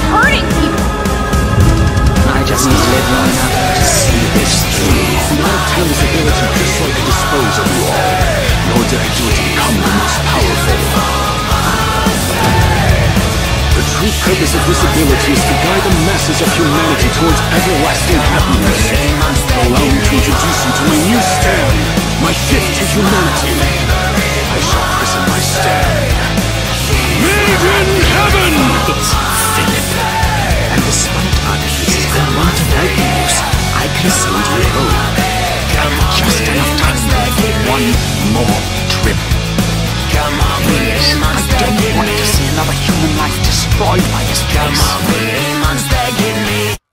hurting people. I just need to live long enough to see this through. The Arcana's ability just like to dispose of you all. Nor did I do it to become the most powerful. The true purpose of this ability is to guide the masses of humanity towards everlasting happiness. Allow me to introduce you to my new stand, my gift to humanity. I shall christen my stand Made in Heaven! It's Philip. And despite others and want to help use, I can send you home. Just enough time for one more trip. Please, I don't want to see another human life destroyed by this place.